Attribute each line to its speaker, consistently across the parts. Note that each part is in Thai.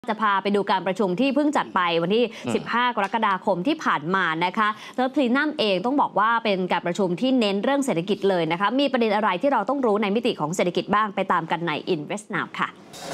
Speaker 1: จะพาไปดูการประชุมที่เพิ่งจัดไปวันที่ 15 กรกฎาคมที่ผ่านมานะคะแล้วพลีนัมเองต้องบอกว่าเป็นการประชุมที่เน้นเรื่องเศรษฐกิจเลยนะคะมีประเด็นอะไรที่เราต้องรู้ในมิติของเศรษฐกิจบ้างไปตามกันใน Invest Now ค่ะ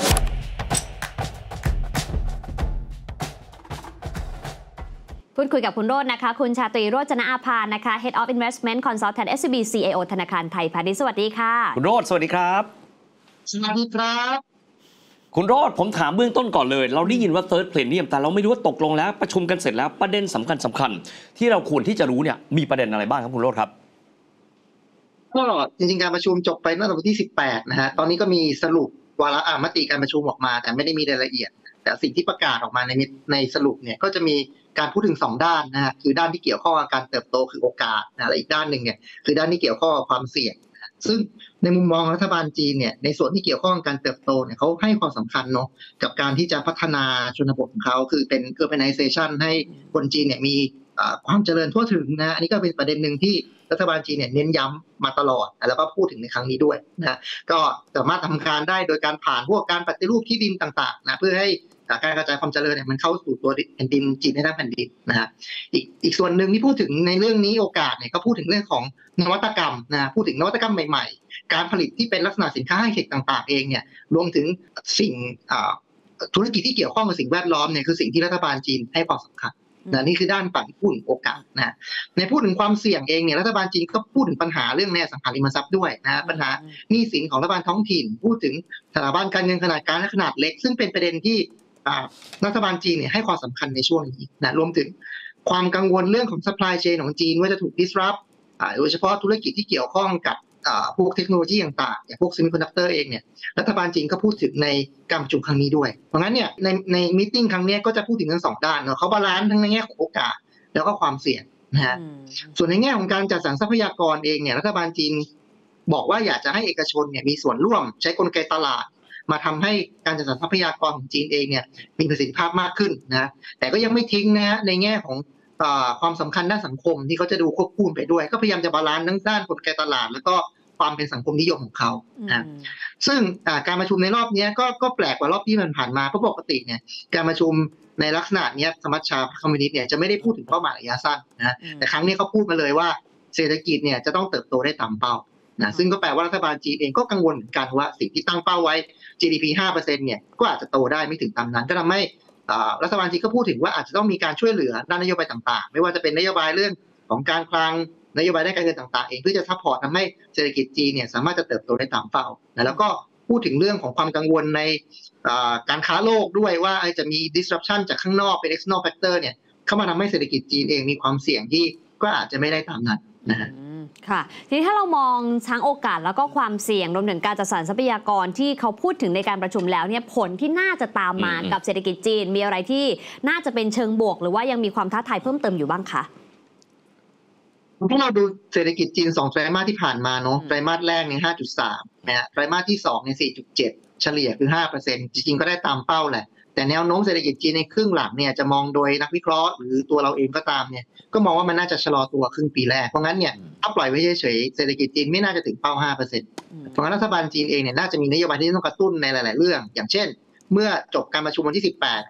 Speaker 1: พูดคุยกับคุณโรจน์นะคะคุณชาตรีโรจนอาภานะคะ Head of Investment Consultant SCB CIO ธนาคารไทยพาณิชย์สวัสดีค่ะ
Speaker 2: คุณโรจน์สวัสดีครับ
Speaker 3: สวัสดีครับ
Speaker 2: คุณโรจน์ผมถามเบื้องต้นก่อนเลยเราได้ยินว่า Third Plenum แต่เราไม่รู้ว่าตกลงแล้วประชุมกันเสร็จแล้วประเด็นสำคัญที่เราควรที่จะรู้เนี่ยมีประเด็นอะไรบ้างครับคุณโรจน์ครับ
Speaker 3: ก็จริงๆการประชุมจบไปตั้งแต่วันที่18นะฮะตอนนี้ก็มีสรุปวาระมติการประชุมออกมาแต่ไม่ได้มีรายละเอียดแต่สิ่งที่ประกาศออกมาในสรุปเนี่ยก็จะมีการพูดถึง2ด้านนะฮะคือด้านที่เกี่ยวข้องกับการเติบโตคือโอกาสนะและอีกด้านหนึ่งเนี่ยคือด้านที่เกี่ยวข้องกับความเสี่ยงซึ่งในมุมมองรัฐบาลจีนเนี่ยในส่วนที่เกี่ยวข้องกับการเติบโตเนี่ยเขาให้ความสำคัญเนาะกับการที่จะพัฒนาชนบทของเขาคือเป็น urbanization ให้คนจีนเนี่ยมีความเจริญทั่วถึงนะอันนี้ก็เป็นประเด็นหนึ่งที่รัฐบาลจีนเนี่ยเน้นย้ำมาตลอดแล้วก็พูดถึงในครั้งนี้ด้วยนะก็สามารถทำการได้โดยการผ่านพวกการปฏิรูปที่ดินต่างๆนะเพื่อให้การกระจายความเจริญเนี่ยมันเข้าสู่ตัวแผ่นดินจีนในด้านแผ่นดินนะฮะอีกส่วนหนึ่งที่พูดถึงในเรื่องนี้โอกาสเนี่ยก็พูดถึงเรื่องของนวัตกรรมนะพูดถึงนวัตกรรมใหม่ๆการผลิตที่เป็นลักษณะสินค้าไฮเทคต่างๆเองเนี่ยรวมถึงสิ่งธุรกิจที่เกี่ยวข้องกับสิ่งแวดล้อมเนี่ยคือสิ่งที่รัฐบาลจีนให้ความสำคัญนะนี่คือด้านฝั่งที่พูดถึงโอกาสนะในพูดถึงความเสี่ยงเองเนี่ยรัฐบาลจีนก็พูดถึงปัญหาเรื่องในอสังหาริมทรัพย์ด้วยนะปัญหาหนี้สินของรัฐบาลท้องถิ่นพูดถึงสถาบันการเงินขนาดกลางและขนาดเล็กซึ่งเป็นประเด็นที่รัฐบาลจีนเนี่ยให้ความสำคัญในช่วงนี้นะรวมถึงความกังวลเรื่องของ supply chain ของจีนว่าจะถูก disrupt โดยเฉพาะธุรกิจที่เกี่ยวข้องกับพวกเทคโนโลยีต่างๆอย่างพวกซิมิคอนดักเตอร์เองเนี่ยรัฐบาลจีนก็พูดถึงในการประชุมครั้งนี้ด้วยเพราะงั้นเนี่ยในมีตติ้งครั้งนี้ก็จะพูดถึงทั้งสองด้านเนาะเขาบาลานซ์ทั้งในแง่ของโอกาสแล้วก็ความเสี่ยงนะฮะส่วนในแง่ของการจัดสรรทรัพยากรเองเนี่ยรัฐบาลจีนบอกว่าอยากจะให้เอกชนเนี่ยมีส่วนร่วมใช้กลไกตลาดมาทำให้การจัดสรรทรัพยากรของจีนเองเนี่ยมีประสิทธิภาพมากขึ้นนะแต่ก็ยังไม่ทิ้งนะฮะในแง่ของความสำคัญด้านสังคมที่เขาจะดูควบคู่ไปด้วยก็พยายามจะบาลานซ์ทั้งด้านกลไกตลาดแล้วก็ความเป็นสังคมนิยมของเขานะซึ่งการประชุมในรอบนี้ก็แปลกกว่ารอบที่ผ่านมาเพราะปกติเนี่ยการประชุมในลักษณะนี้สมัชชาคอมมิวนิสต์เนี่ยจะไม่ได้พูดถึงเป้าหมายระยะสั้นนะแต่ครั้งนี้เขาพูดมาเลยว่าเศรษฐกิจเนี่ยจะต้องเติบโตได้ตามเป้านะซึ่งก็แปลว่ารัฐบาลจีนเองก็กังวลเหมือนกันว่าสิ่งที่ตั้งเป้าไว้ GDP 5% เนี่ยก็อาจจะโตได้ไม่ถึงตามนั้นก็ทำให้รัฐบาลจีนก็พูดถึงว่าอาจจะต้องมีการช่วยเหลือด้านนโยบายต่างๆไม่ว่าจะเป็นนโยบายเรื่องของการคลังนโยบายด้านการเงินต่างๆเองเพื่อจะซัพพอร์ตทำให้เศรษฐกิจจีนเนี่ยสามารถจะเติบโตได้ตามเป้าแล้วก็พูดถึงเรื่องของความกังวลในการค้าโลกด้วยว่าจะมี disruption จากข้างนอกเป็น external factor เนี่ยเข้ามาทำให้เศรษฐกิจจีนเองมีความเสี่ยงที่ก็อาจจะไม่ได้ตามนั้นนะฮะ
Speaker 1: ค่ะทีนี้ถ้าเรามองทั้งโอกาสแล้วก็ความเสี่ยงรวมถึงการจัดสรรทรัพยากรที่เขาพูดถึงในการประชุมแล้วเนี่ยผลที่น่าจะตามมากับเศรษฐกิจจีนมีอะไรที่น่าจะเป็นเชิงบวกหรือว่ายังมีความท้าทายเพิ่มเติมอยู่บ้างคะ
Speaker 3: ถ้าเราดูเศรษฐกิจจีน2ไตรมาสที่ผ่านมาเนาะไตรมาสแรกเนี่ย 5.3 นะฮะไตรมาสที่2เนี่ย 4.7 เฉลี่ยคือ 5% จริงๆก็ได้ตามเป้าแหละแต่แนวโน้มเศรษฐกิจจีนในครึ่งหลังเนี่ยจะมองโดยนักวิเคราะห์หรือตัวเราเองก็ตามเนี่ยก็มองว่ามันน่าจะชะลอตัวครึ่งปีแรกเพราะงั้นเนี่ยถ้าปล่อยไว้เฉยๆเศรษฐกิจจีนไม่น่าจะถึงเป้า 5% เพราะงั้นรัฐบาลจีนเองเนี่ยน่าจะมีนโยบายที่ต้องกระตุ้นในหลายๆเรื่องอย่างเช่นเมื่อจบการประชุมวันที่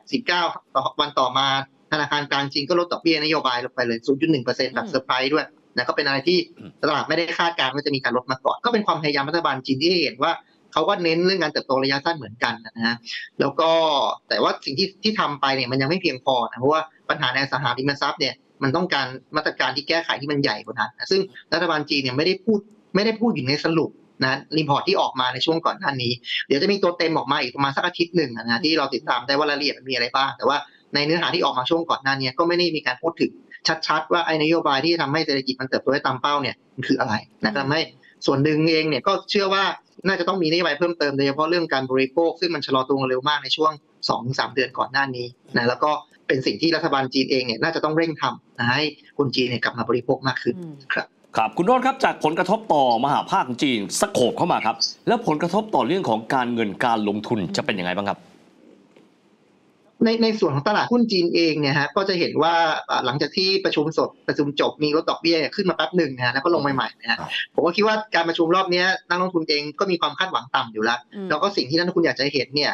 Speaker 3: 18-19 วันต่อมาธนาคารกลางจีนก็ลดดอกเบี้ยนโยบายลงไปเลย 0.1% แบบเซอร์ไพรส์ด้วยนะก็เป็นอะไรที่ตลาดไม่ได้คาดการณ์ว่าจะมีการลดมาก่อนก็เป็นความพยายามรัฐบาลจีนที่เห็นว่าเขาก็เน้นเรื่องการเติบโตระยะสั้นเหมือนกันนะฮะแล้วก็แต่ว่าสิ่งที่ทำไปเนี่ยมันยังไม่เพียงพอนะเพราะว่าปัญหาในอสังหาริมทรัพย์เนี่ยมันต้องการมาตรการที่แก้ไขที่มันใหญ่กว่านั้นนะซึ่งรัฐบาลจีนเนี่ยไม่ได้พูดอยู่ในสรุปนะรีพอร์ตที่ออกมาในช่วงก่อนหน้านี้เดี๋ยวจะมีตัวเต็มออกมาอีกประมาณสักอาทิตย์หนึ่งนะที่เราติดตามได้ว่ารายละเอียดมีอะไรบ้างแต่ว่าในเนื้อหาที่ออกมาช่วงก่อนหน้านี้ก็ไม่ได้มีการพูดถึงชัดๆว่าไอ้นโยบายที่ทำให้เศรษฐกิจมันเติบโตได้ตามเป้าเนี่ยมันคืออะไรนะทำให้ส่วนหนึ่งเองเนี่ยก็เชื่อว่าน่าจะต้องมีนโยบายเพิ่มเติมโดยเฉพาะเรื่องการบริโภคซึ่งมันชะลอตัวเร็วมากในช่วง 2-3 เดือนก่อนหน้านี้นะแล้วก็เป็นสิ่งที่รัฐบาลจีนเองเนี่ยน่าจะต้องเร่งทำนะให้คนจีนเนี่ยกลับมาบริโภคมากขึ้น
Speaker 2: ครับคุณโรจน์ครับจากผลกระทบต่อมหาภาคของจีนสโคปเข้ามาครับแล้วผลกระทบต่อเรื่องของการเงินการลงทุนจะเป็นยังไงบ้างครับ
Speaker 3: ในส่วนของตลาดหุ้นจีนเองเนี่ยฮะก็จะเห็นว่าหลังจากที่ประชุมจบมีลดดอกเบี้ยขึ้นมาแป๊บหนึ่งนะแล้วก็ลงใหม่ๆนะฮะผมก็คิดว่าการประชุมรอบนี้นักลงทุนเองก็มีความคาดหวังต่ำอยู่แล้วแล้วก็สิ่งที่นักลงทุนอยากจะเห็นเนี่ย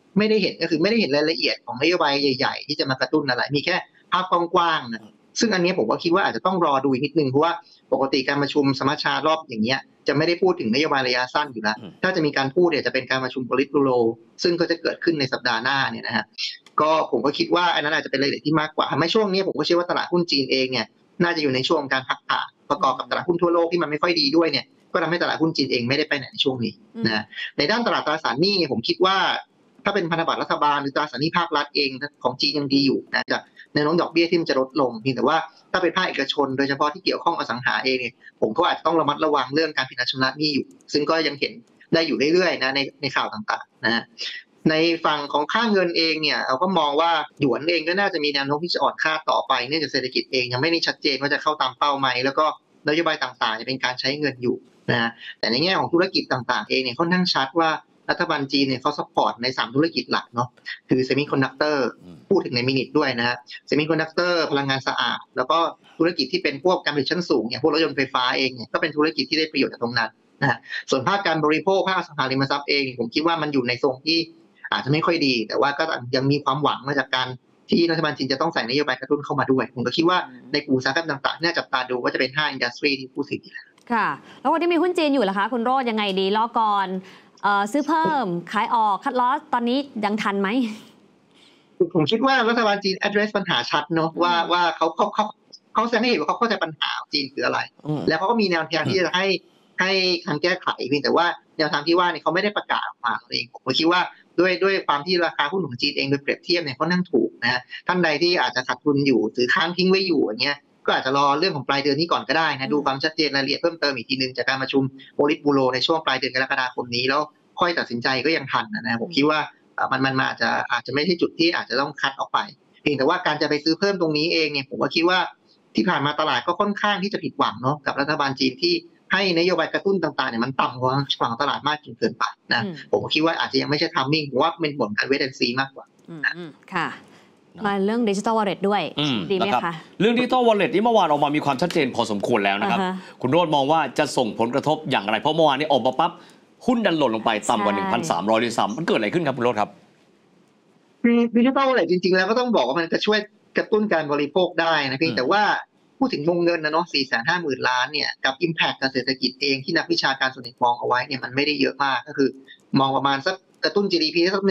Speaker 3: ไม่ได้เห็นก็คือไม่ได้เห็นรายละเอียดของนโยบายใหญ่ๆที่จะมากระตุ้นอะไรมีแค่ภาพกว้างๆนะซึ่งอันนี้ผมก็คิดว่าอาจจะต้องรอดูอีกนิดนึงเพราะว่าปกติการประชุมสมัชชารอบอย่างเงี้ยจะไม่ได้พูดถึงนโยบายระยะสั้นอยู่แล้วถ้าจะมีการพูดเนี่ยจะเป็นการประชุมโพลิตบูโรซึ่งก็จะเกิดขึ้นในสัปดาห์หน้าเนี่ยนะฮะก็ผมก็คิดว่าอันนั้นอาจจะเป็นรายละเอียดที่มากกว่าทำให้ช่วงนี้ผมก็เชื่อว่าตลาดหุ้นจีนเองเนี่ยน่าจะอยู่ในช่วงการพักฐานประกอบกับตลาดหุ้นทั่วโลกที่มันไม่ค่อยดีด้วยเนี่ยก็ทำให้ตลาดหุ้นจีนเองไม่ได้ไปไหนในช่วงนี้นะในด้านตลาดตราสารหนี้ผมคิดว่าถ้าเป็นพันธบัตรรัฐบาลหรือตราสารหนี้ภาครัฐเองของจีนยังดีอยู่นะจากแนวโน้มดอกเบี้ยที่มันจะลดลงเพียงแต่ว่าถ้าเป็นภาคเอกชนโดยเฉพาะที่เกี่ยวข้องอสังหาเองเนี่ยผมก็อาจจะต้องระมัดระวังเรื่องการผิดนัดชำระหนี้อยู่ซึ่งก็ยังเห็นได้อยู่เรื่อยๆนะในข่าวต่างๆนะในฝั่งของค่าเงินเองเนี่ยเราก็มองว่าหยวนเองก็น่าจะมีแนวโน้มที่จะอ่อนค่าต่อไปเนื่องจากเศรษฐกิจเองยังไม่ได้ชัดเจนว่าจะเข้าตามเป้าไหมแล้วก็นโยบายต่างๆจะเป็นการใช้เงินอยู่นะแต่ในแง่ของธุรกิจต่างๆเองเนี่ยค่อนข้างชัดว่ารัฐบาลจีนเนี่ยเขาซัพพอร์ตใน3ธุรกิจหลักเนาะคือเซมิคอนดักเตอร์พูดถึงในมินิทด้วยนะฮะเซมิคอนดักเตอร์พลังงานสะอาดแล้วก็ธุรกิจที่เป็นพวกการผลิตชั้นสูงอย่างพวกรถยนต์ไฟฟ้าเองเนี่ยก็เป็นธุรกิจที่ได้ประโยชน์จากตรงนั้นนะฮะส่วนภาคการบริโภคภาคอสังหาริมทรัพย์เองผมคิดว่ามันอยู่ในทรงที่อาจจะไม่ค่อยดีแต่ว่าก็ยังมีความหวังมาจากการที่รัฐบาลจีนจะต้องใส่นโยบายกระตุ้นเข้ามาด้วยผมก็คิดว่าในกลุ่มอุตสาหกรรมต่างๆน่าจับตาดูว่าจะเป็น5 อินดัสทรีที่พูดถึง
Speaker 1: ค่ะแล้วคนที่มีหุ้นจีนอยู่ล่ะคะคุณโรจน์ยังไงดีรอก่อนซื้อเพิ่มขายออกคัดลอสตอนนี้ยังทันไหม
Speaker 3: ผมคิดว่ารัฐบาลจีน address ปัญหาชัดเนาะว่าเขาแสดงให้เห็นว่าเขาเข้าใจปัญหาจีนคืออะไรแล้วเขาก็มีแนวทางที่จะให้การแก้ไขเพียงแต่ว่าแนวทางที่ว่าเนี่ยเขาไม่ได้ประกาศออกมาเองผมคิดว่าด้วยความที่ราคาหุ้นของจีนเองโดยเปรียบเทียบเนี่ยค่อนข้างถูกนะท่านใดที่อาจจะขาดทุนอยู่ถือค้างทิ้งไว้อยู่อย่างเงี้ยก็อาจจะรอเรื่องของปลายเดือนนี้ก่อนก็ได้นะดูความชัดเจนรายละเอียดเพิ่มเติมอีกทีนึงจากการประชุมโพลิตบูโรในช่วงปลายเดือนกรกฎาคมนี้แล้วค่อยตัดสินใจก็ยังทันนะผมคิดว่ามันอาจจะไม่ใช่จุดที่อาจจะต้องคัดออกไปเพียงแต่ว่าการจะไปซื้อเพิ่มตรงนี้เองเนี่ยผมก็คิดว่าที่ผ่านมาตลาดก็ค่อนข้างที่จะผิดหวังเนาะกับรัฐบาลจีนที่ให้นโยบายกระตุ้นต่างๆเนี่ยมันต่ำกว่าฝั่งตลาดมากจนเกินไปนะผมคิดว่าอาจจะยังไม่ใช่ทัมมิ่งผมว่าเป็นผลการเวทแอนซีมากกว่า
Speaker 1: ค่ะมาเรื่องดิจิทัลวอลเล็ตด้วยดีไหมคะ
Speaker 2: เรื่องดิจิทัลวอลเล็ตที่เมื่อวานออกมามีความชัดเจนพอสมควรแล้วนะครับคุณโรจน์มองว่าจะส่งผลกระทบอย่างไรเพราะเมื่อวานนี้ออกมาปั๊บหุ้นดันหล่นลงไปต่ำกว่า 1,300 ด้วยซ้ำมันเกิดอะไรขึ้นครับคุณโรจน์ครับ
Speaker 3: ดิจิทัลวอลเล็ตจริงๆแล้วก็ต้องบอกว่ามันจะช่วยกระตุ้นการบริโภคได้นะเพียงแต่ว่าพูดถึงวงเงินนะเนาะ 450,000 ล้านเนี่ยกับ impact กับเศรษฐกิจเองที่นักวิชาการส่วนใหญ่มองเอาไว้เนี่ยมันไม่ได้เยอะมากก็คือมองประมาณสักกระตุ้น GDP สัก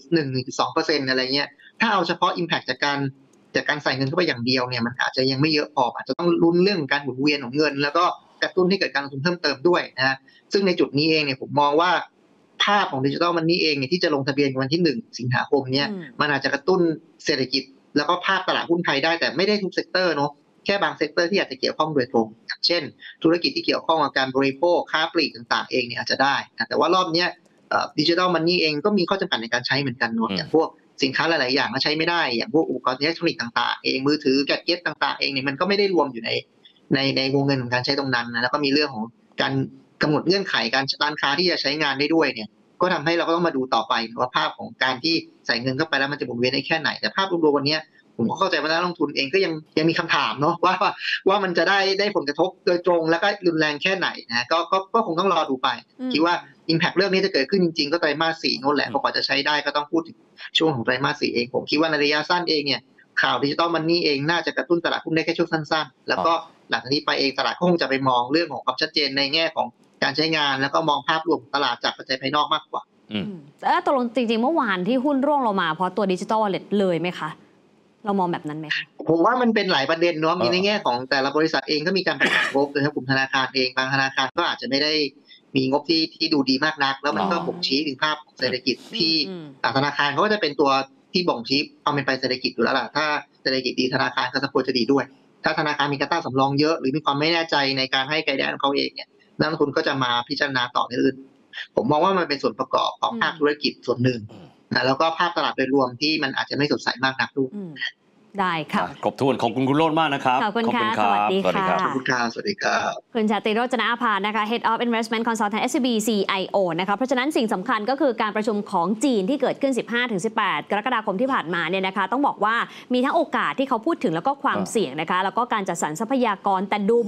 Speaker 3: 1.1-1.2% อะไรเงี้ยถ้าเอาเฉพาะ impact จากการใส่เงินเข้าไปอย่างเดียวเนี่ยมันอาจจะยังไม่เยอะพออาจจะต้องลุ้นเรื่องการหมุนเวียนของเงินแล้วก็กระตุ้นให้เกิดการลงทุนเพิ่มเติมด้วยนะฮะซึ่งในจุดนี้เองเนี่ยผมมองว่าภาพของดิจิทัลมันนี่เองเนี่ยที่จะลงทะเบียนวันที่1 สิงหาคมเนี่ยมันอาจจะกระตุ้นเศรษฐกิจแล้วก็ภาพตลาดหุ้นไทยได้แต่ไม่ได้ทุกเซกเตอร์เนาะแค่บางเซกเตอร์ที่อาจจะเกี่ยวข้องโดยตรงเช่นธุรกิจที่เกี่ยวข้องกับการบริโภคค้าปลีกต่างๆเองเนี่ยอาจจะได้แต่ว่ารอบนี้ดิจิทัลมันนี่เองก็มีข้อจำกัดในการใช้เหมือนกันเนาะอย่างพวกสินค้าหลายๆอย่างก็ใช้ไม่ได้อย่างพวกอุปกรณ์อิเล็กทรอนิกส์ต่างๆเองมือถือแกดเจ็ตต่างๆเองเนี่ยมันก็ไม่ได้รวมอยู่ในวงเงินของการใช้ตรงนั้นนะแล้วก็มีเรื่องของการกำหนดเงื่อนไขการร้านค้าที่จะใช้งานได้ด้วยเนี่ยก็ทำให้เราก็ต้องมาดูต่อไปว่าภาพของการที่ใส่เงินเข้าไปแล้วมันจะหมุนเวียนได้แค่ไหนแต่ภาพรวมๆวันนี้ผมก็เข้าใจว่านักลงทุนเองก็ยังมีคำถามเนาะว่ามันจะได้ผลกระทบโดยตรงแล้วก็รุนแรงแค่ไหนนะก็คงต้องรอดูไปคิดว่า impact เรื่องนี้จะเกิดขึ้นจริงๆก็ไตรมาส 4นั่นแหละพอกว่าจะใช้ได้ก็ต้องพูดถึงช่วงของไตรมาส 4เองผมคิดว่าในระยะสั้นเองเนี่ยข่าวดิจิตอลมันนี่เองน่าจะกระตุ้นตลาดหุ้นได้แค่ช่วงสั้นๆแล้วก็หลังจากนี้ไปเองตลาดก็คงจะไปมองเรื่องของความชัดเจนในแง่ของการใช้งานแล้วก็มองภาพรวมตลาดจากปัจจัยภายนอกมากกว่า
Speaker 1: แต่ตกลงจริงๆเมื่อวานที่หุ้นร่วงลงมาเพราะตัวดิจิทัลวอลเล็ตเลยไหมคะเรามองแบบนั้นไหมคะ
Speaker 3: ผมว่ามันเป็นหลายประเด็นเนาะมีในแง่ของแต่ละบริษัทเองก็มีการประกาศงบนะครับกลุ่มธนาคารเองบางธนาคารก็อาจจะไม่ได้มีงบที่ดูดีมากนักแล้วมันก็บ่งชี้ถึงภาพเศรษฐกิจที่ธนาคารเขาก็จะเป็นตัวที่บ่งชี้ความเป็นไปเศรษฐกิจอยู่แล้วล่ะถ้าเศรษฐกิจดีธนาคารก็ควรจะดีด้วยถ้าธนาคารมีกระต้าสำรองเยอะหรือมีความไม่แน่ใจในการให้ไกด์ไลน์ของเขาเองเนี่ยนักลงทุนก็จะมาพิจารณาต่อในอื่นผมมองว่ามันเป็นส่วนประกอบของภาคธุรกิจส่วนหนึ่งแล้วก็ภาพตลาดโดยรวมที่มันอาจจะไม่สดใสมากนักด้วย
Speaker 1: ได้ค่ะ
Speaker 2: ครบถ้วนขอบคุณคุณโรจน์มากนะครับ
Speaker 1: ขอบคุณค่ะสวัสดีค่ะ
Speaker 3: ขอบคุณค่ะสวัสดีครับ
Speaker 1: คุณชาตรี โรจนอาภานะคะ Head of Investment Consultant SCB CIO นะคะเพราะฉะนั้นสิ่งสำคัญก็คือการประชุมของจีนที่เกิดขึ้น 15-18 กรกฎาคมที่ผ่านมาเนี่ยนะคะต้องบอกว่ามีทั้งโอกาสที่เขาพูดถึงแล้วก็ความเสี่ยงนะคะแล้วก็การจัดสรรทรัพยากรแต่ดูเหมือน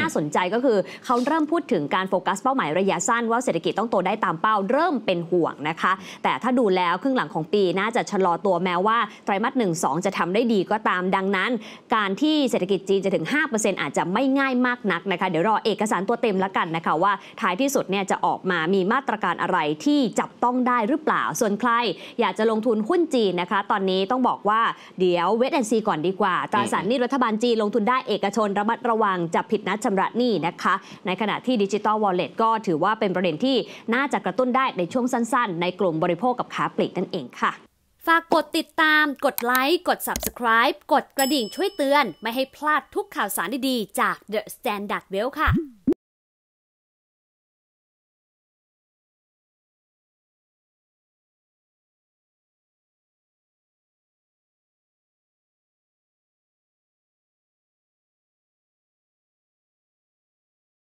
Speaker 1: น่าสนใจก็คือเขาเริ่มพูดถึงการโฟกัสเป้าหมายระยะสั้นว่าเศรษฐกิจต้องโตได้ตามเป้าเริ่มเป็นห่วงนะคะแต่ถ้าดูแล้วครึ่งหลังของปีน่าจะชะลอตัวแม้ว่าไตรมาส 1-2 จะทำได้ดีก็ตามดังนั้นการที่เศรษฐกิจจีนจะถึง 5% อาจจะไม่ง่ายมากนักนะคะเดี๋ยวรอเอกสารตัวเต็มแล้วกันนะคะว่าท้ายที่สุดเนี่ยจะออกมามีมาตรการอะไรที่จับต้องได้หรือเปล่าส่วนใครอยากจะลงทุนหุ้นจีนนะคะตอนนี้ต้องบอกว่าเดี๋ยวเวทแอนซีก่อนดีกว่าตราสารหนี้รัฐบาลจีนลงทุนได้เอกชนระมัดระวังจะผิดนัดชำระหนี้นะคะในขณะที่ดิจิตอลวอลเล็ตก็ถือว่าเป็นประเด็นที่น่าจะกระตุ้นได้ในช่วงสั้นๆในกลุ่มบริโภคกับค้าปลีกนั่นเองค่ะฝากกดติดตามกดไลค์กด Subscribe กดกระดิ่งช่วยเตือนไม่ให้พลาดทุกข่าวสารดีๆจาก The Standard Well ค่ะ